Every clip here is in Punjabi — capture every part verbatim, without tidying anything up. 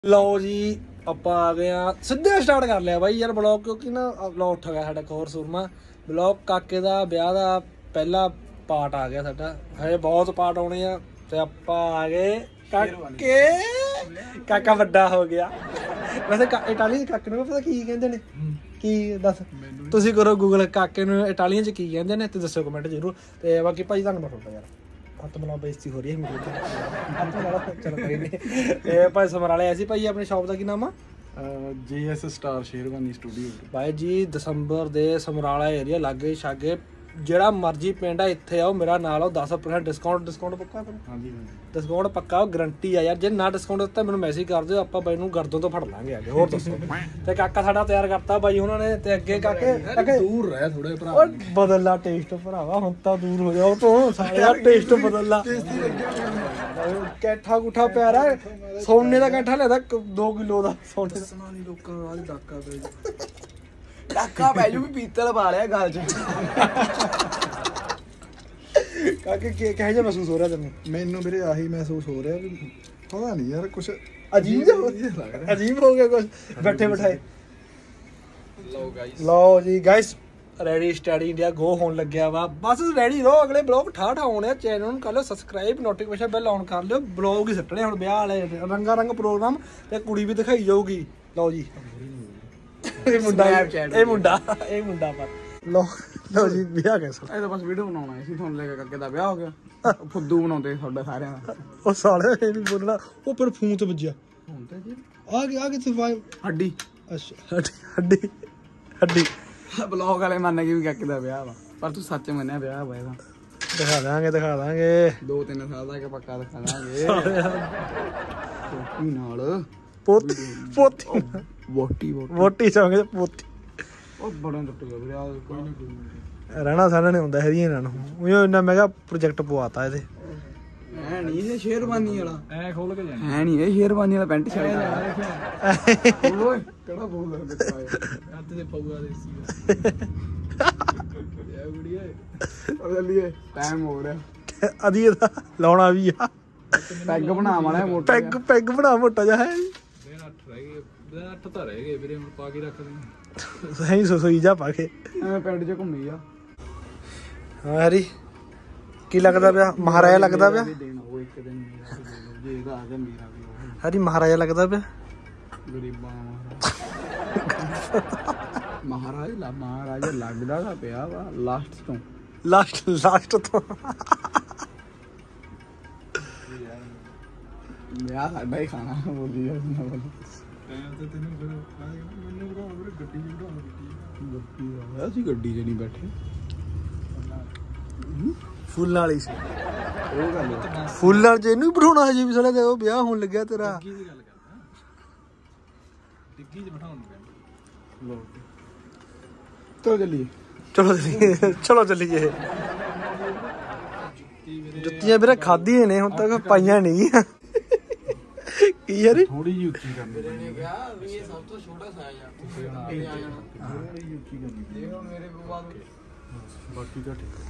ਲਓ ਜੀ ਆਪਾਂ ਆ ਗਏ ਆ ਸਿੱਧੇ ਸਟਾਰਟ ਕਰ ਲਿਆ ਬਾਈ ਯਾਰ ਬਲੌਗ ਕਿਉਂਕਿ ਨਾ ਬਲੌਗ ਉੱਠ ਗਿਆ ਸਾਡਾ ਇੱਕ ਹੋਰ ਸੂਰਮਾ ਬਲੌਗ ਕਾਕੇ ਦਾ ਵਿਆਹ ਦਾ ਪਹਿਲਾ ਪਾਰਟ ਆ ਗਿਆ ਸਾਡਾ ਹਜੇ ਬਹੁਤ ਪਾਰਟ ਆਉਣੇ ਆ ਤੇ ਆਪਾਂ ਆ ਗਏ ਕਾਕੇ ਕਾਕਾ ਵੱਡਾ ਹੋ ਗਿਆ ਵੈਸੇ ਇਟਾਲੀਅਨ ਕਾਕੇ ਨੂੰ ਪਤਾ ਕੀ ਕਹਿੰਦੇ ਨੇ ਕੀ ਦੱਸ ਤੁਸੀਂ ਕਰੋ ਗੂਗਲ ਕਾਕੇ ਨੂੰ ਇਟਾਲੀਅਨ ਚ ਕੀ ਕਹਿੰਦੇ ਨੇ ਤੇ ਦੱਸੋ ਕਮੈਂਟ ਜ਼ਰੂਰ ਤੇ ਬਾਕੀ ਭਾਈ ਤੁਹਾਨੂੰ ਬਤਾਉਂਦਾ ਯਾਰ ਹੱਥ ਮਿਲਾ ਬੇਇੱਜ਼ਤੀ ਹੋ ਰਹੀ ਹੈ ਮੇਰੀ ਹੱਥ ਮਿਲਾ ਚਲੋ ਕੋਈ ਨਹੀਂ ਤੇ ਭਾਈ ਸਮਰਾਲੇ ਐਸੀ ਭਾਈ ਆਪਣੀ ਸ਼ਾਪ ਦਾ ਕੀ ਨਾਮ ਆ G S star sherwani studio ਭਾਈ ਜੀ ਦਸੰਬਰ ਦੇ ਸਮਰਾਲਾ ਏਰੀਆ ਲਾਗੇ ਛਾਗੇ ਜਿਹੜਾ ਮਰਜੀ ਪਿੰਡ ਆ ਇੱਥੇ ਆਓ ਮੇਰਾ ਨਾਲ ਆਓ ਦਸ ਪਰਸੈਂਟ ਡਿਸਕਾਊਂਟ ਡਿਸਕਾਊਂਟ ਪੱਕਾ ਹਾਂਜੀ ਡਿਸਕਾਊਂਟ ਪੱਕਾ ਗਰੰਟੀ ਆ ਯਾਰ ਜੇ ਨਾ ਡਿਸਕਾਊਂਟ ਦਿੱਤਾ ਮੈਨੂੰ ਮੈਸੇਜ ਕਰ ਦਿਓ ਆਪਾਂ ਬਾਈ ਨੂੰ ਗਰਦੋਂ ਤੋਂ ਫੜ ਲਾਂਗੇ ਅੱਗੇ ਹੋਰ ਦੱਸੋ ਤੇ ਕਾਕਾ ਸਾਡਾ ਤਿਆਰ ਕਰਤਾ ਬਾਈ ਉਹਨਾਂ ਨੇ ਤੇ ਅੱਗੇ ਕਾਕੇ ਕਾਕੇ ਦੂਰ ਰਹਿ ਥੋੜੇ ਭਰਾ ਬਦਲ ਲਾ ਟੇਸਟ ਭਰਾਵਾ ਹੁਣ ਤਾਂ ਦੂਰ ਹੋ ਜਾਓ ਤੂੰ ਸਾਲਿਆ ਟੇਸਟ ਬਦਲ ਲਾ ਕੈਠਾ ਗੁੱਠਾ ਪਿਆਰਾ ਸੋਨੇ ਦਾ ਕੈਠਾ ਲੈਦਾ ਦੋ ਕਿਲੋ ਦਾ ਸੋਨੇ ਦਾ ਸਮਾਨ ਨਹੀਂ ਲੋਕਾਂ ਨੂੰ ਅੱਜ ਡਾਕਾ ਪੈ ਡਾਕਾ ਪੈ ਜੂ ਵੀ ਪੀਤਲ ਪਾ ਲਿਆ ਗੱਲ ਚ ਕਾਕੇ ਕੀ ਕਹੇ ਜਿਹਾ ਮਹਿਸੂਸ ਹੋ ਰਿਹਾ ਤੈਨੂੰ ਮੈਨੂੰ ਵੀਰੇ ਆਹੀ ਮਹਿਸੂਸ ਹੋ ਰਿਹਾ ਵੀ ਪਤਾ ਨਹੀਂ ਯਾਰ ਕੁਛ ਅਜੀਬ ਜਿਹਾ ਅਜੀਬ ਹੋ ਗਿਆ ਕੁਛ ਬੈਠੇ ਬਿਠਾਏ ਲਓ ਗਾਇਸ ਲਓ ਜੀ guys ready study India go ਹੋਣ ਲੱਗਿਆ ਵਾ ਬਸ ਰੈਡੀ ਰਹੋ ਅਗਲੇ ਬਲੌਗ ਠਾਠ ਆਉਣੇ ਆ ਚੈਨਲ ਨੂੰ ਕਰ ਲਿਓ ਸਬਸਕ੍ਰਾਈਬ ਨੋਟੀਫਿਕੇਸ਼ਨ ਬੈਲ ਆਨ ਕਰ ਲਿਓ ਬਲੌਗ ਹੀ ਸੱਟਣੇ ਹੁਣ ਵਿਆਹ ਵਾਲੇ ਰੰਗਾ ਰੰਗ ਪ੍ਰੋਗਰਾਮ ਤੇ ਕੁੜੀ ਵੀ ਦਿਖਾਈ ਜਾਊਗੀ ਲਓ ਜੀ ਇਹ ਮੁੰਡਾ ਇਹ ਮੁੰਡਾ ਇਹ ਮੁੰਡਾ ਪਰ ਲਓ ਲਓ ਜੀ ਵਿਆਹ ਕੈਸਾ ਇਹ ਤਾਂ ਬਸ ਵੀਡੀਓ ਬਣਾਉਣਾ ਸੀ ਤੁਹਾਨੂੰ ਲੈ ਕੇ ਕਾਕੇ ਦਾ ਵਿਆਹ ਹੋ ਗਿਆ ਫੁੱਦੂ ਬਣਾਉਂਦੇ ਤੁਹਾਡੇ ਸਾਰਿਆਂ ਦਾ ਉਹ ਸਾਲੇ ਇਹ ਨਹੀਂ ਬੋਲਣਾ ਉਹ ਪਰ ਫੋਨ ਤੇ ਵੱਜਿਆ ਹੁਣ ਤਾਂ ਜੀ ਆ ਗਿਆ ਆ ਕਿੱਥੇ ਵਾਈ ਹੱਡੀ ਅੱਛਾ ਹੱਡੀ ਹੱਡੀ ਬਲੌਗ ਵਾਲੇ ਮੰਨ ਗਏ ਵੀ ਕਾਕੇ ਦਾ ਵਿਆਹ ਵਾ ਪਰ ਤੂੰ ਸੱਚ ਮੰਨਿਆ ਵਿਆਹ ਵਾ ਇਹਦਾ ਦਿਖਾ ਦਾਂਗੇ ਦਿਖਾ ਦਾਂਗੇ ਦੋ ਤਿੰਨ ਸਾਲ ਦਾ ਕਿ ਪੱਕਾ ਦਿਖਾ ਦਾਂਗੇ ਪੋਤੀ ਨਾਲ ਪੋਤੀ ਪੋਤੀ ਵੋਟੀ ਵੋਟੀ ਚਾਹਾਂਗੇ ਪੋਤੀ ਉਹ ਬੜਾ ਟੁੱਟ ਗਿਆ ਵੀਰੇ ਕੋਈ ਨਾ ਕੋਈ ਰਹਿਣਾ ਸਾਰਿਆਂ ਨੇ ਹੁੰਦਾ ਹਰੀਆਂ ਇਹਨਾਂ ਨੂੰ ਉਹ ਇੰਨਾ ਮਹਿੰਗਾ ਪ੍ਰੋਜੈਕਟ ਪਵਾਤਾ ਇਹਦੇ ਐ ਨਹੀਂ ਇਹ ਸ਼ੇਰਵਾਨੀ ਵਾਲਾ ਐ ਖੋਲ ਕੇ ਜਾਣਾ ਐ ਨਹੀਂ ਇਹ ਸ਼ੇਰਵਾਨੀ ਵਾਲਾ ਪੈਂਟ ਸ਼ਰਟ ਓਏ ਕਿਹੜਾ ਬੋਲਦਾ ਬੱਚਾ ਹੱਥ ਤੇ ਪਊਗਾ ਦੇਸੀ ਯਾ ਗੁੜੀਆ ਉਹ ਜਲਦੀ ਟਾਈਮ ਹੋ ਰਿਹਾ ਅਦੀ ਇਹਦਾ ਲਾਉਣਾ ਵੀ ਆ ਪੈਗ ਬਣਾ ਮਾੜਾ ਮੋਟਾ ਪੈਗ ਪੈਗ ਬਣਾ ਮੋਟਾ ਜਿਹਾ ਹੈ ਵੀਰੇ ਅੱਠ ਰਹਿ ਗਏ ਅੱਠ ਤਾਂ ਰਹਿ ਗਏ ਵੀਰੇ ਹੁਣ ਪਾ ਕੇ ਰੱਖ ਦੇ ਸਹੀ ਸੋਈ ਜਾ ਪਾ ਕੇ ਐਵੇਂ ਪਿੰਡ 'ਚ ਘੁੰਮੀ ਆ ਹਾਂ ਹਰੀ ਕੀ ਲੱਗਦਾ ਪਿਆ ਮਹਾਰਾਜਾ ਲੱਗਦਾ ਪਿਆ ਉਹ ਇੱਕ ਦਿਨ ਮੇਰਾ ਜੇ ਇਹਦਾ ਆ ਗਿਆ ਮੇਰਾ ਵੀ ਹਰੀ ਮਹਾਰਾਜਾ ਲੱਗਦਾ ਪਿਆ ਗਰੀਬਾਂ ਮਹਾਰਾਜ ਲਾ ਮਹਾਰਾਜ ਲੱਗਦਾ ਦਾ ਪਿਆ ਵਾ ਲਾਸਟ ਤੋਂ ਲਾਸਟ ਲਾਸਟ ਤੋਂ ਵਿਆਹ ਸਾਡਾ ਹੀ ਖਾਣਾ ਬੋਲੀ ਯਾਰ ਨਾ ਬੋਲੀ ਤੇ ਤੈਨੂੰ ਫਿਰ ਮੈਨੂੰ ਬਰਾ ਵੀਰੇ ਗੱਡੀ ਚ ਬਰਾ ਗੱਡੀ ਆ ਅਸੀਂ ਗੱਡੀ 'ਚ ਨਹੀਂ ਬੈਠੇ ਫੁੱਲਾਂ ਵਾਲੀ ਸੀ ਉਹ ਗੱਲ ਫੁੱਲ ਵਾਲ ਚ ਇਹਨੂੰ ਹੀ ਬਿਠਾਉਣਾ ਹਜੇ ਵੀ ਸਾਲੇ ਦੇਖੋ ਵਿਆਹ ਹੋਣ ਲੱਗਿਆ ਤੇਰਾ ਡਿੱਗੀ ਦੀ ਗੱਲ ਕਰਦਾ ਡਿੱਗੀ 'ਚ ਬਿਠਾਉਣ ਨੂੰ ਲੋ ਚਲੋ ਚੱਲੀਏ ਚਲੋ ਚੱਲੀਏ ਚਲੋ ਚੱਲੀਏ ਜੁੱਤੀਆਂ ਵੀਰੇ ਖਾਧੀਆਂ ਨੇ ਹੁਣ ਤੱਕ ਪਾਈਆਂ ਨਹੀਂ ਕੀ ਯਾਰ ਥੋੜੀ ਜਿਹੀ ਉੱਚੀ ਕਰਨੀ ਨੇ ਕਿਹਾ ਵੀ ਇਹ ਸਭ ਤੋਂ ਛੋਟਾ ਸਾਈਜ਼ ਆ ਤੁਸੀਂ ਆ ਜਾਣਾ ਥੋੜੀ ਜਿਹੀ ਉੱਚੀ ਕਰਨੀ ਦੇਖ ਹੁਣ ਮੇਰੇ ਬਾਅਦ ਬਾਕੀ ਤਾਂ ਠੀਕ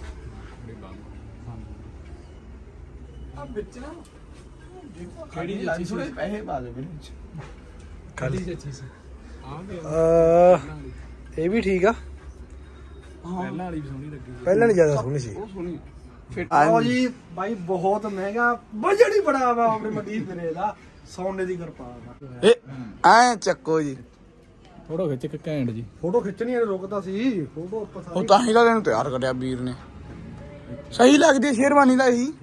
ਆ ਵਿੱਚ ਨਾ ਕਿਹੜੀ ਲੱਗ ਥੋੜੇ ਪੈਸੇ ਪਾ ਦੇ ਵੀਰੇ ਖਾਲੀ ਅੱਛੀ ਸੀ ਆ ਇਹ ਵੀ ਠੀਕ ਆ ਪਹਿਲਾਂ ਵਾਲੀ ਵੀ ਸੋਹਣੀ ਲੱਗੀ ਪਹਿਲਾਂ ਨਹੀਂ ਜ਼ਿਆਦਾ ਸੋਹਣੀ ਸੀ ਉਹ ਸੋਹਣੀ ਫਿੱਟ ਆਓ ਜੀ ਬਾਈ ਬਹੁਤ ਮਹਿੰਗਾ ਬਜਟ ਹੀ ਬੜਾ ਵਾ ਆਪਣੇ ਮਦੀਪ ਵੀਰੇ ਦਾ ਸੋਨੇ ਦੀ ਕਿਰਪਾ ਇਹ ਐ ਚੱਕੋ ਜੀ ਫੋਟੋ ਖਿੱਚ ਕੇ ਘੈਂਟ ਜੀ ਫੋਟੋ ਖਿੱਚਣੀ ਇਹਨੇ ਰੁਕਦਾ ਸੀ ਫੋਟੋ ਆਪਾਂ ਉਹ ਤਾਂ ਹੀ ਤਾਂ ਇਹਨੂੰ ਤਿਆਰ ਕਰਿਆ ਵੀਰ ਨੇ ਸਹੀ ਲੱਗਦੀ ਹੈ ਸ਼ੇਰਵਾਨੀ ਦਾ ਇਹੀ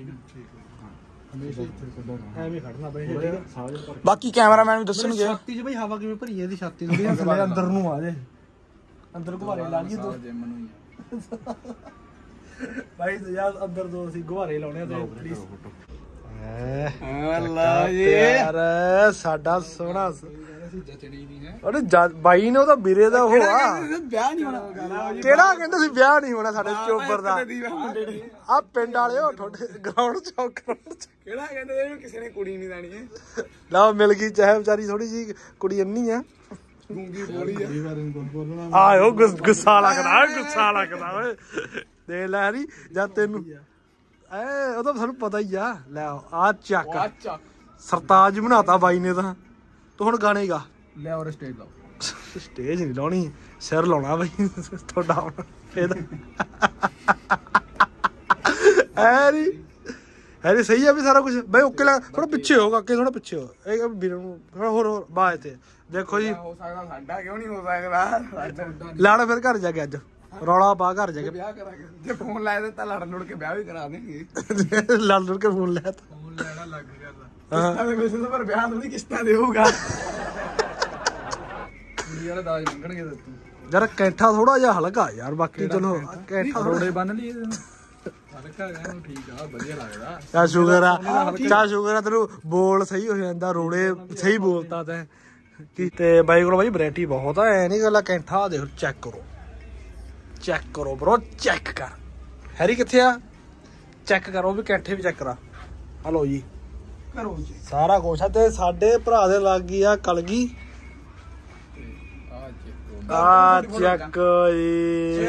ਐਵੇਂ ਖੜਨਾ ਬਈ ਠੀਕ ਆ ਬਾਕੀ ਕੈਮਰਾਮੈਨ ਵੀ ਦੱਸਣਗੇ ਛਾਤੀ 'ਚ ਬਈ ਹਵਾ ਕਿਵੇਂ ਭਰੀ ਇਹਦੀ ਛਾਤੀ ਥੋੜੀ ਥੱਲੇ ਅੰਦਰ ਨੂੰ ਆ ਜੇ ਅੰਦਰ ਗੁਬਾਰੇ ਲਾ ਲਈਏ ਦੋ ਭਾਈ ਯਾਰ ਅੰਦਰ ਦੋ ਅਸੀਂ ਗੁਬਾਰੇ ਲਾਉਣੇ ਆ ਤੇ ਪਲੀਜ਼ ਅੱਲਾ ਜੀ ਯਾਰ ਸਾਡਾ ਸੋਹਣਾ ਉਹਨੇ ਬਾਈ ਨੇ ਉਹਦਾ ਵੀਰੇ ਦਾ ਉਹ ਆ ਵਿਆਹ ਨਹੀਂ ਹੋਣਾ ਕਿਹੜਾ ਕਹਿੰਦਾ ਸੀ ਵਿਆਹ ਨਹੀਂ ਹੋਣਾ ਸਾਡੇ ਚੋਬਰ ਦਾ ਆ ਪਿੰਡ ਵਾਲੇ ਉਹ ਤੁਹਾਡੇ ਗਰਾਊਂਡ ਚੌਕ ਕਿਹੜਾ ਕਹਿੰਦੇ ਇਹਨੂੰ ਕਿਸੇ ਨੇ ਕੁੜੀ ਨਹੀਂ ਦੇਣੀ ਹੈ ਲਓ ਮਿਲ ਗਈ ਚਾਹੇ ਵਿਚਾਰੀ ਥੋੜੀ ਜੀ ਕੁੜੀ ਅੰਨੀ ਆ ਗੂੰਗੀ ਬੋਲੀ ਆ ਆਇਓ ਗੁੱਸਾ ਲੱਗਦਾ ਗੁੱਸਾ ਲੱਗਦਾ ਓਏ ਦੇ ਲੈ ਹਰੀ ਜਦ ਤੈਨੂੰ ਐ ਉਹ ਤਾਂ ਸਾਨੂੰ ਪਤਾ ਹੀ ਆ ਲੈ ਆ ਚੱਕ ਸਰਤਾਜ ਬਣਾਤਾ ਬਾਈ ਨੇ ਤਾਂ ਤੂੰ ਹੁਣ ਗਾਣੇ ਗਾ। ਲੈ ਔਰ ਸਟੇਜ ਲਾਓ। ਸਟੇਜ ਨਹੀਂ ਲਾਉਣੀ, ਸਿਰ ਲਾਉਣਾ ਬਈ ਤੁਹਾਡਾ ਹੁਣ ਇਹਦਾ ਹੈਰੀ ਹੈਰੀ ਸਹੀ ਆ ਵੀ ਸਾਰਾ ਕੁਝ ਬਈ ਓਕੇ ਲੱਗ। ਥੋੜਾ ਪਿੱਛੇ ਹੋ ਕਾਕੇ, ਥੋੜਾ ਪਿੱਛੇ ਹੋ ਇਹ ਵੀਰ ਨੂੰ ਥੋੜਾ ਹੋਰ ਹੋਰ ਬਾਅਦ ਤੇ ਦੇਖੋ ਜੀ। ਹੋ ਸਕਦਾ ਸਾਡਾ ਕਿਉਂ ਨਹੀਂ ਹੋ ਸਕਦਾ ਲੜ ਫਿਰ ਘਰ ਜਾ ਕੇ ਅੱਜ ਰੌਲਾ ਪਾ ਘਰ ਜਾ ਕੇ ਵਿਆਹ ਕਰਾਂਗੇ। ਜੇ ਫੋਨ ਲਾਇਆ ਦਿੱਤਾ ਲੜ ਲੁੜ ਕੇ ਵਿਆਹ ਵੀ ਕਰਾ ਦੇਣਗੇ। ਲੜ ਲੜ ਕੇ ਫੋਨ ਲਿਆ ਫੋਨ ਲੈਣਾ ਲੱਗ ਗਿਆ ਕਿਸ਼ਤਾਂ ਦੇ ਪੈਸੇ ਤਾਂ ਪਰ ਵਿਆਹ ਥੋੜੀ ਕਿਸ਼ਤਾਂ ਦੇਊਗਾ। ਕੁੜੀ ਵਾਲੇ ਦਾਜ ਮੰਗਣਗੇ ਤੇ ਤੂੰ ਯਾਰ ਕੈਂਠਾ ਥੋੜਾ ਜਿਹਾ ਹਲਕਾ ਯਾਰ, ਬਾਕੀ ਚਲੋ ਕੈਂਠਾ ਰੋੜੇ ਬੰਨ ਲਈ ਇਹਦੇ ਨਾਲ। ਹਲਕਾ ਹੈ ਠੀਕ ਆ, ਵਧੀਆ ਲੱਗਦਾ। ਚਾ ਸ਼ੂਗਰ ਆ, ਚਾ ਸ਼ੂਗਰ ਆ ਤੈਨੂੰ ਬੋਲ ਸਹੀ ਹੋ ਜਾਂਦਾ, ਰੋੜੇ ਸਹੀ ਬੋਲਤਾ ਤੈਂ। ਤੇ ਬਾਈ ਕੋਲ ਬਾਈ ਵੈਰਾਈਟੀ ਬਹੁਤ ਆ, ਐ ਨਹੀਂ ਗੱਲਾਂ। ਕੈਂਠਾ ਦੇਖੋ, ਚੈੱਕ ਕਰੋ ਚੈੱਕ ਕਰੋ ਬਰੋ, ਚੈੱਕ ਕਰ। ਹੈਰੀ ਕਿੱਥੇ ਆ? ਚੈੱਕ ਕਰੋ ਵੀ ਕੈਂਠੇ ਵੀ ਚੈੱਕ ਕਰਾ। ਹਲੋ ਜੀ ਕਰੋ ਜੀ ਸਾਰਾ ਕੁਛ ਆ। ਤੇ ਸਾਡੇ ਭਰਾ ਦੇ ਲੱਗ ਗਈ ਆ ਕਲਗੀ ਆ ਚੈੱਕ ਜੀ।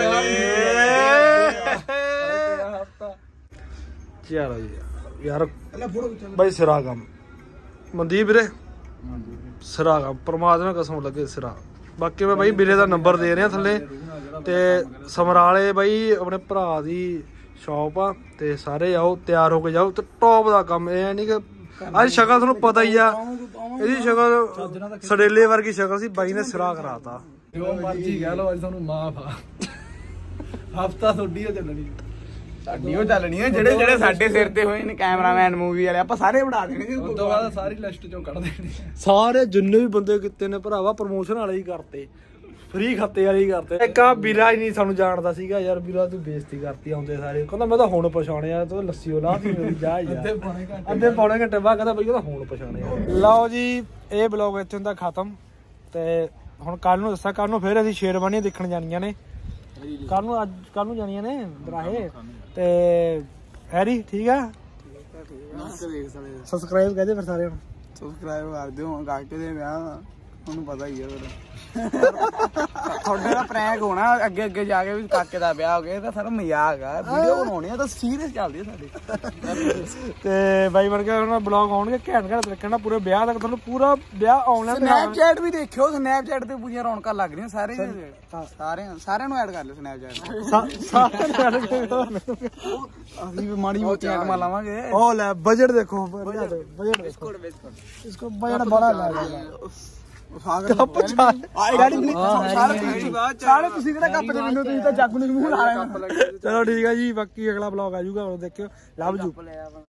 ਚਲੋ ਜੀ ਯਾਰ ਬਾਈ ਸਿਰਾ ਕੰਮ ਮਨਦੀਪ ਵੀਰੇ, ਸਿਰਾ ਕੰਮ ਪਰਮਾਤਮਾ ਕਸਮ ਲੱਗੇ ਸਿਰਾ। ਬਾਕੀ ਮੈਂ ਬਾਈ ਵੀਰੇ ਦਾ ਨੰਬਰ ਦੇ ਰਿਹਾ ਥੱਲੇ। ਤੇ ਸਮਰਾਲੇ ਬਾਈ ਆਪਣੇ ਭਰਾ ਦੀ ਸ਼ੌਪ ਆ, ਤੇ ਸਾਰੇ ਆਓ ਤਿਆਰ ਹੋ ਕੇ ਜਾਓ। ਤੇ ਟੌਪ ਦਾ ਕੰਮ ਇਹ ਨਹੀਂ ਕਿ ਅੱਜ ਸ਼ਕਲ ਤੁਹਾਨੂੰ ਪਤਾ ਹੀ ਆ, ਇਹਦੀ ਸ਼ਕਲ ਸੜੇਲੇ ਵਰਗੀ ਸ਼ਕਲ ਸੀ, ਬਾਈ ਨੇ ਸਿਰਾ ਕਰਾਤਾ। ਜੋ ਮਰਜੀ ਕਹਿ ਲਓ, ਅੱਜ ਤੁਹਾਨੂੰ ਮਾਫ ਆ। ਹਫਤਾ ਤੁਹਾਡੀ ਓ ਚੱਲਣੀ, ਸਾਡੀ ਓ ਚੱਲਣੀ ਹੈ। ਜਿਹੜੇ ਜਿਹੜੇ ਸਾਡੇ ਸਿਰ ਤੇ ਹੋਏ ਨੇ ਕੈਮਰਾਮੈਨ ਮੂਵੀ ਵਾਲੇ, ਆਪਾਂ ਸਾਰੇ ਬਣਾ ਦੇਣੇ। ਉਸ ਤੋਂ ਬਾਅਦ ਸਾਰੀ ਲਿਸਟ ਚੋਂ ਕੱਢ ਦੇਣੀ ਸਾਰੇ ਜਿੰਨੇ ਵੀ ਬੰਦੇ ਕੀਤੇ ਨੇ ਭਰਾਵਾ, ਪ੍ਰਮੋਸ਼ਨ ਵਾਲੇ ਹੀ ਕਰਤੇ, ਫ੍ਰੀ ਖਾਤੇ ਵਾਲੇ ਹੀ ਕਰਤੇ। ਇੱਕ ਆ ਵੀਰਾ ਹੀ ਨਹੀਂ ਸਾਨੂੰ ਜਾਣਦਾ ਸੀਗਾ ਯਾਰ, ਵੀਰਾ ਤੂੰ ਬੇਇੱਜ਼ਤੀ ਕਰਤੀ ਆਉਂਦੇ ਸਾਰੇ। ਕਹਿੰਦਾ ਮੈਂ ਤਾਂ ਹੁਣ ਪਛਾਣਿਆ, ਤੂੰ ਲੱਸੀ ਉਹ ਲਾਤੀ ਮੇਰੀ ਜਾ ਯਾਰ। ਅੱਧੇ ਪੌਣੇ ਘੰਟੇ ਬਾਅਦ ਕਹਿੰਦਾ ਬਈ ਉਹ ਹੁਣ ਪਛਾਣਿਆ। ਲਓ ਜੀ ਇਹ ਬਲੌਗ ਇੱਥੇ ਹੁੰਦਾ ਖਤਮ। ਤੇ ਹੁਣ ਕੱਲ ਨੂੰ ਦੱਸਾਂ, ਕੱਲ ਨੂੰ ਫਿਰ ਅਸੀਂ ਸ਼ੇਰਵਾਨੀਆਂ ਦੇਖਣ ਜਾਣੀਆਂ ਨੇ। ਕੱਲ ਨੂੰ ਅੱਜ ਕੱਲ ਨੂੰ ਜਾਣੀਆਂ ਨੇ ਦਰਾਹੇ। ਤੇ ਹੈਰੀ ਠੀਕ ਆ, ਸਬਸਕ੍ਰਾਈਬ ਕਹਦੇ ਫਿਰ ਸਾਰਿਆਂ ਨੂੰ। ਸਬਸਕ੍ਰਾਈਬ ਕਰ ਦਿਓ। ਕਾਕੇ ਦੇ ਵਿਆਹ ਤੁਹਾਨੂੰ ਪਤਾ ਹੀ ਆ ਤੁਹਾਡੇ ਦਾ ਪ੍ਰੈਂਕ ਹੋਣਾ ਅੱਗੇ ਅੱਗੇ ਜਾ ਕੇ ਵੀ ਕਾਕੇ ਦਾ ਵਿਆਹ ਹੋ ਗਿਆ ਤਾਂ ਸਾਰਾ ਮਜ਼ਾਕ ਆ। ਵੀਡੀਓ ਬਣਾਉਣੀ ਆ ਤਾਂ ਸੀਰੀਅਸ ਚੱਲਦੀ ਆ ਸਾਡੇ। ਤੇ ਬਾਈ ਬਣ ਕੇ ਉਹਨਾਂ ਬਲੌਗ ਆਉਣਗੇ ਘੈਂਟ ਘੈਂਟ ਦੇਖਣਾ ਪੂਰੇ ਵਿਆਹ ਤੱਕ, ਤੁਹਾਨੂੰ ਪੂਰਾ ਵਿਆਹ ਆਨਲਾਈਨ। ਸਨੈਪਚੈਟ ਵੀ ਦੇਖਿਓ, ਸਨੈਪਚੈਟ ਤੇ ਪੂਰੀਆਂ ਰੌਣਕਾਂ ਲੱਗ ਰਹੀਆਂ ਸਾਰੇ ਸਾਰਿਆਂ ਸਾਰਿਆਂ ਨੂੰ ਐਡ ਕਰ ਲਿਓ ਸਨੈਪਚੈਟ। ਅਸੀਂ ਵੀ ਮਾੜੀ ਮੋਟੀ ਆਈਟਮਾਂ ਲਾਵਾਂਗੇ। ਉਹ ਲੈ ਬਜਟ ਦੇਖੋ, ਬਜਟ ਬਜਟ ਬਿਸਕੁਟ ਬਿਸਕੁਟ ਇਸਕੋ ਬਜਟ ਬੜਾ ਲੱਗਾ। ਸਾਰੇ ਤੁਸੀਂ ਕਿਹੜਾ ਕੱਪ ਦੇ ਮੈਨੂੰ, ਤੁਸੀਂ ਤਾਂ ਜੱਗ ਨੂੰ ਮੂੰਹ ਲਾ ਰਹੇ ਹੋ। ਚਲੋ ਠੀਕ ਆ ਜੀ, ਬਾਕੀ ਅਗਲਾ ਬਲੌਗ ਆ ਜਾਊਗਾ, ਉਹ ਦੇਖਿਓ। Love you.